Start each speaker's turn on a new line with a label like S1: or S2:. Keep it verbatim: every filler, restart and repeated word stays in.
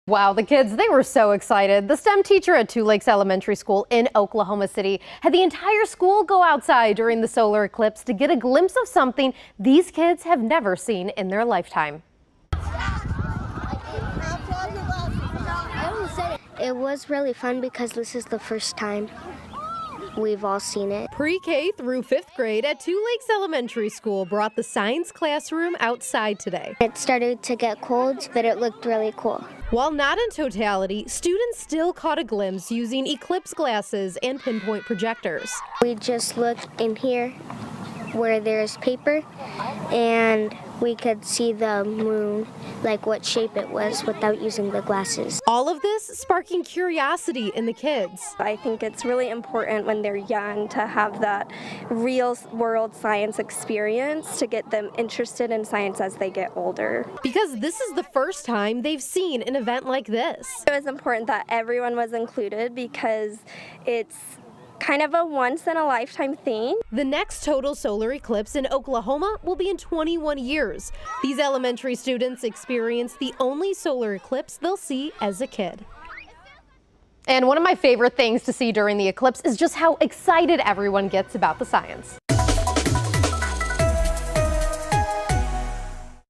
S1: Wow, the kids, they were so excited. The STEM teacher at Two Lakes Elementary School in Oklahoma City had the entire school go outside during the solar eclipse to get a glimpse of something these kids have never seen in their lifetime.
S2: It was really fun because this is the first time we've all seen it.
S1: Pre-K through fifth grade at Two Lakes Elementary School brought the science classroom outside today.
S2: It started to get cold, but it looked really cool.
S1: While not in totality, students still caught a glimpse using eclipse glasses and pinpoint projectors.
S2: We just looked in here where there's paper and we could see the moon, like what shape it was without using the glasses.
S1: All of this sparking curiosity in the kids.
S3: I think it's really important when they're young to have that real world science experience to get them interested in science as they get older.
S1: Because this is the first time they've seen an event like this.
S3: It was important that everyone was included because it's kind of a once-in-a-lifetime thing.
S1: The next total solar eclipse in Oklahoma will be in twenty-one years. These elementary students experience the only solar eclipse they'll see as a kid. And one of my favorite things to see during the eclipse is just how excited everyone gets about the science.